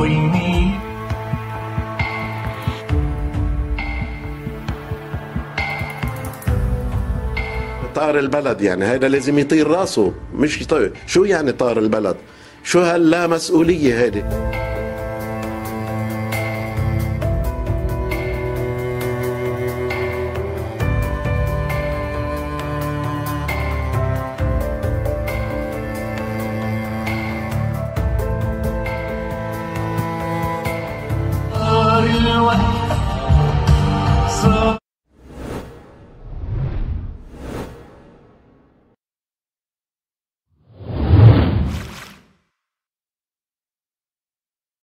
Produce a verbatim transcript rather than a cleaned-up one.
ويمين. طار البلد يعني هذا لازم يطير راسه، مش يطير. شو يعني طار البلد؟ شو هاللا مسؤولية هذه؟ صار الوقت صار